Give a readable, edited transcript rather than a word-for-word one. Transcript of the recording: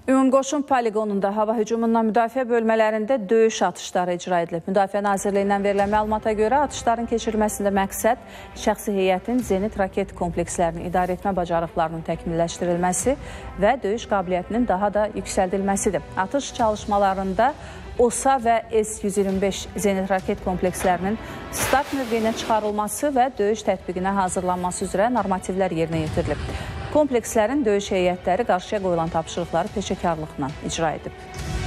Ümumqoşun poligonunda hava hücumundan müdafiə bölmələrində döyüş atışları icra edilib. Müdafiə Nazirliyindən verilən məlumata görə atışların keçirilməsində məqsəd şəxsi heyətin zenit raket komplekslərini idarə etmə bacarıqlarının təkmilləşdirilməsi və döyüş qabiliyyətinin daha da yüksəldilməsidir. Atış çalışmalarında OSA və S-125 zenit raket komplekslərinin start mövqeyinə çıxarılması və döyüş tətbiqinə hazırlanması üzrə normativlər yerinə yetirilib. Komplekslərin döyüş heyətləri qarşıya qoyulan tapşırıqları peşəkarlıqla icra edib.